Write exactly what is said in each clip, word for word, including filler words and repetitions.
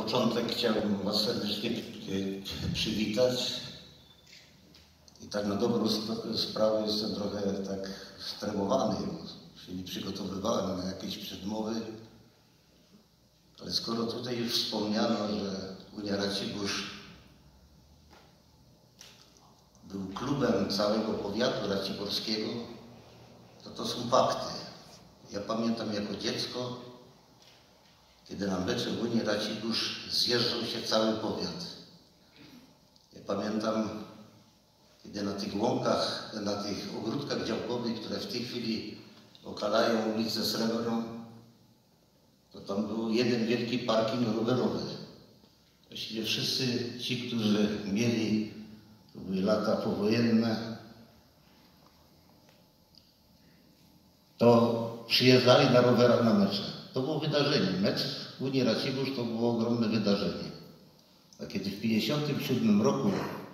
początek chciałbym Was serdecznie przywitać. I tak na dobrą sprawę jestem trochę tak stremowany, bo się nie przygotowywałem na jakieś przedmowy. Ale skoro tutaj już wspomniano, że Unia Racibórz był klubem całego powiatu raciborskiego, to to są fakty. Ja pamiętam jako dziecko, kiedy na mecze w Unii Racibórz zjeżdżał się cały powiat. Ja pamiętam, kiedy na tych łąkach, na tych ogródkach działkowych, które w tej chwili okalają ulicę Srebrną, to tam był jeden wielki parking rowerowy. Właściwie wszyscy ci, którzy mieli, to były lata powojenne, to przyjeżdżali na rowerach na mecze. To było wydarzenie. Mecz w Unii Racibórz to było ogromne wydarzenie. A kiedy w tysiąc dziewięćset pięćdziesiątym siódmym roku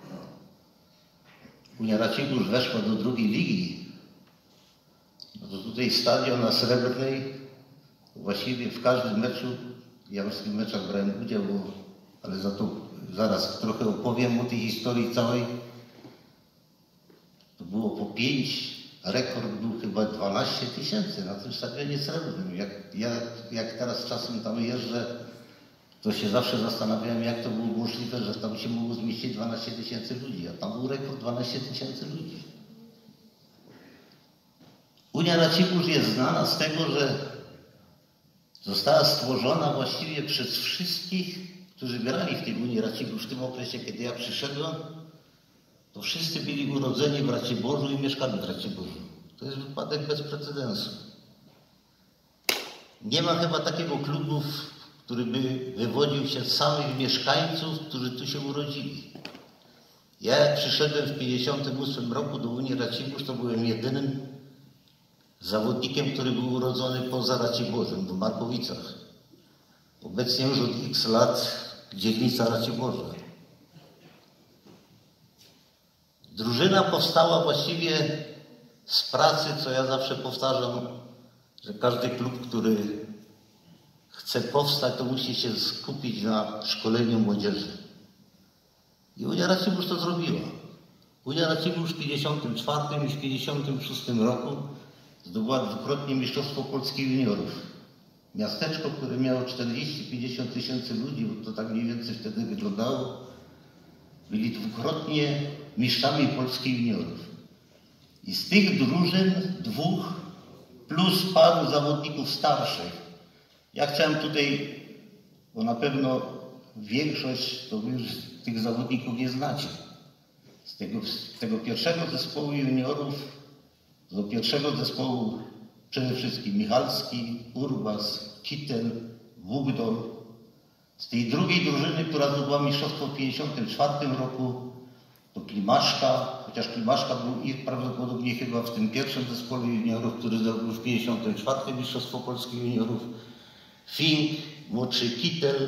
Unia Racibórz weszła do drugiej ligi, no to tutaj stadion na Srebrnej, właściwie w każdym meczu, ja już w tych meczach brałem udział, bo, ale za to zaraz trochę opowiem o tej historii całej. To było po pięć, rekord był chyba dwanaście tysięcy na tym stadionie Srebrnym. Jak, ja, jak teraz czasem tam jeżdżę, to się zawsze zastanawiałem, jak to było możliwe, że tam się mogło zmieścić dwanaście tysięcy ludzi, a tam był rekord dwanaście tysięcy ludzi. Unia Racibórz jest znana z tego, że została stworzona właściwie przez wszystkich, którzy grali w tej Unii Racibórz. W tym okresie, kiedy ja przyszedłem, to wszyscy byli urodzeni w Raciborzu i mieszkali w Raciborzu. To jest wypadek bez precedensu. Nie ma chyba takiego klubu, który by wywodził się z samych mieszkańców, którzy tu się urodzili. Ja jak przyszedłem w tysiąc dziewięćset pięćdziesiątym ósmym roku do Unii Racibórz, to byłem jedynym zawodnikiem, który był urodzony poza Raciborzem, w Markowicach. Obecnie już od x lat dzielnica Raciborza. Drużyna powstała właściwie z pracy, co ja zawsze powtarzam, że każdy klub, który chce powstać, to musi się skupić na szkoleniu młodzieży. I Unia Racibórz to zrobiła. Unia Racibórz w tysiąc dziewięćset pięćdziesiątym czwartym i w tysiąc dziewięćset pięćdziesiątym szóstym roku zdobyła dwukrotnie Mistrzostwo Polski Juniorów. Miasteczko, które miało czterdzieści pięćdziesiąt tysięcy ludzi, bo to tak mniej więcej wtedy wyglądało, byli dwukrotnie mistrzami Polski Juniorów. I z tych drużyn dwóch plus paru zawodników starszych. Ja chciałem tutaj, bo na pewno większość to wy już tych zawodników nie znacie. Z tego, z tego pierwszego zespołu juniorów do pierwszego zespołu przede wszystkim Michalski, Urbas, Kittel, Wugdol. Z tej drugiej drużyny, która zdobyła mistrzostwo w tysiąc dziewięćset pięćdziesiątym czwartym roku, to Klimaszka, chociaż Klimaszka był ich prawdopodobnie chyba w tym pierwszym zespole juniorów, który zdobył w tysiąc dziewięćset pięćdziesiątym czwartym mistrzostwo Polski juniorów, Fink, młodszy Kittel,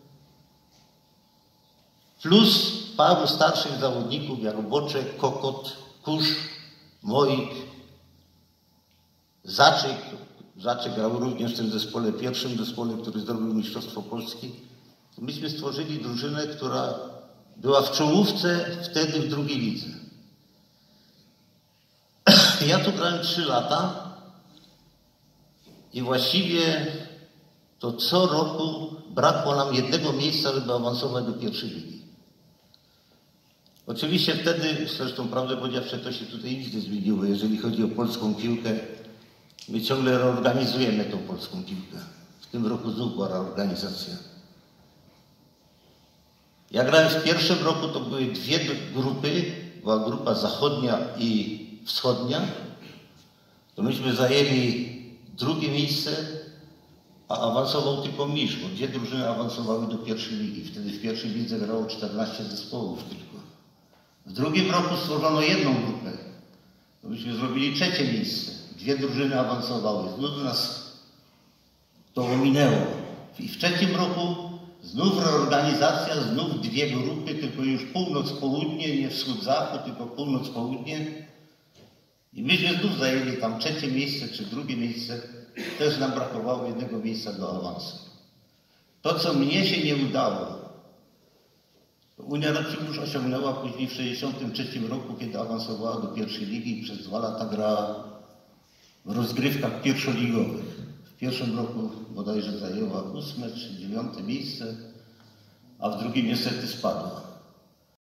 plus paru starszych zawodników jak Boczek, Kokot, Kusz, Moik, Zaczek. Zaczek grał również w tym zespole, pierwszym zespole, który zdobył mistrzostwo Polski. Myśmy stworzyli drużynę, która była w czołówce wtedy w drugiej lidze. Ja tu grałem trzy lata i właściwie to co roku brakło nam jednego miejsca, żeby awansować do pierwszej ligi. Oczywiście wtedy, zresztą prawdę powiedziawszy, to się tutaj nic nie zmieniło, jeżeli chodzi o polską piłkę. My ciągle reorganizujemy tą polską piłkę. W tym roku znów była reorganizacja. Ja grałem w pierwszym roku, to były dwie grupy, była grupa zachodnia i wschodnia. To myśmy zajęli drugie miejsce, a awansował tylko Misz, bo dwie drużyny awansowały do pierwszej ligi. Wtedy w pierwszej lidze grało czternaście zespołów tylko. W drugim roku stworzono jedną grupę. To myśmy zrobili trzecie miejsce. Dwie drużyny awansowały. Znów nas to ominęło. I w trzecim roku znów reorganizacja, znów dwie grupy, tylko już północ-południe, nie wschód-zachód, tylko północ-południe. I myśmy znów zajęli tam trzecie miejsce, czy drugie miejsce. Też nam brakowało jednego miejsca do awansu. To, co mnie się nie udało, Unia Racibórz osiągnęła później w tysiąc dziewięćset sześćdziesiątym trzecim roku, kiedy awansowała do pierwszej ligi i przez dwa lata grała w rozgrywkach pierwszoligowych. W pierwszym roku bodajże zajęła ósme czy dziewiąte miejsce, a w drugim niestety spadła.